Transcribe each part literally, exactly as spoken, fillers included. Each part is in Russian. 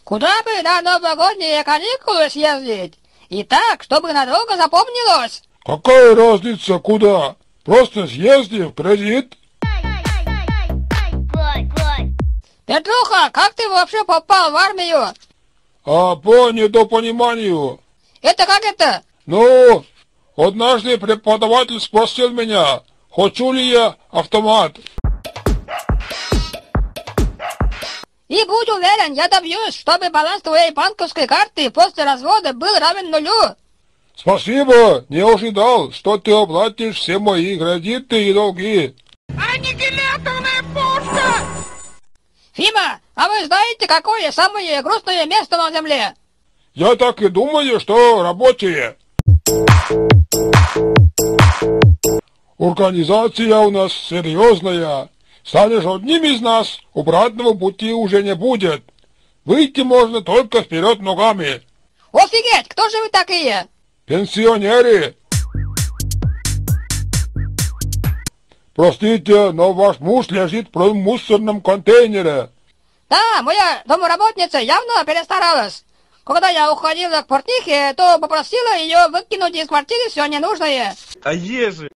Куда бы на новогодние каникулы съездить? И так, чтобы надолго запомнилось. Какая разница куда? Просто съезди в кредит. Петруха, как ты вообще попал в армию? А по недопониманию. Это как это? Ну, однажды преподаватель спросил меня, хочу ли я автомат. И будь уверен, я добьюсь, чтобы баланс твоей банковской карты после развода был равен нулю. Спасибо, не ожидал, что ты оплатишь все мои кредиты и долги. Аннигиляторная пушка! Фима, а вы знаете, какое самое грустное место на Земле? Я так и думаю, что рабочие. Организация у нас серьезная. Станешь одним из нас, обратного пути уже не будет. Выйти можно только вперед ногами. Офигеть, кто же вы такие? Пенсионеры. Простите, но ваш муж лежит в мусорном контейнере. Да, моя домработница явно перестаралась. Когда я уходила к портнихе, то попросила ее выкинуть из квартиры все ненужное. А ежи?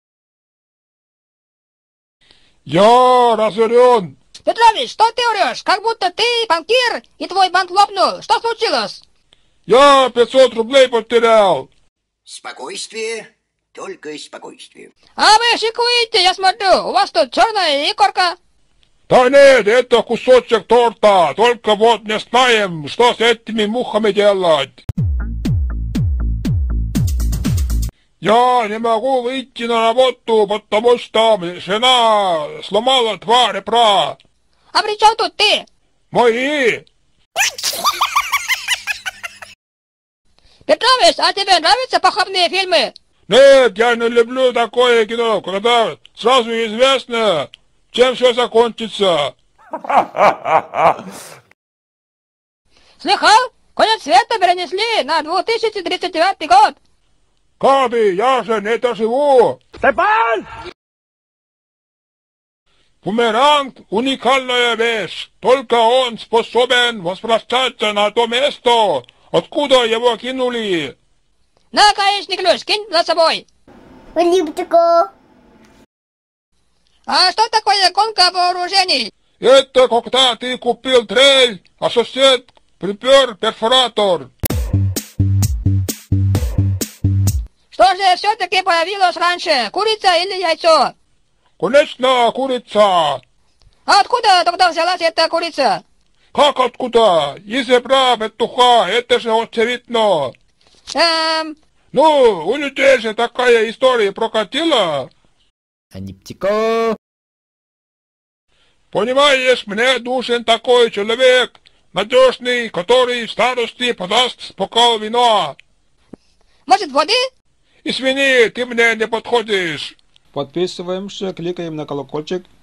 Я разорен. Петрович, что ты врешь? Как будто ты банкир и твой банк лопнул. Что случилось? Я пятьсот рублей потерял. Спокойствие, только спокойствие. А вы шикуете, я смотрю. У вас тут черная икорка. Да нет, это кусочек торта. Только вот не знаем, что с этими мухами делать. Я не могу выйти на работу, потому что жена сломала два ребра. А при чем тут ты? Мои. Петрович, а тебе нравятся похабные фильмы? Нет, я не люблю такое кино, когда сразу известно, чем все закончится. Слыхал? Конец света перенесли на две тысячи тридцать девятый год. Каби, я же не доживу. Степан! Бумеранг — уникальная вещь. Только он способен возвращаться на то место, откуда его кинули. На, гаечный ключ, кинь за собой. Липтико. А что такое гонка вооружений? Это когда ты купил трель, а сосед припер перфоратор. Что же все-таки появилось раньше, курица или яйцо? Конечно, курица. А откуда тогда взялась эта курица? Как откуда? Из ребра петуха, это же очевидно. Эм... Ну, у людей же такая история прокатила. Аниптико. Понимаешь, мне нужен такой человек, надежный, который в старости подаст бокал вина. Может, воды? Извини, ты мне не подходишь. Подписываемся, кликаем на колокольчик.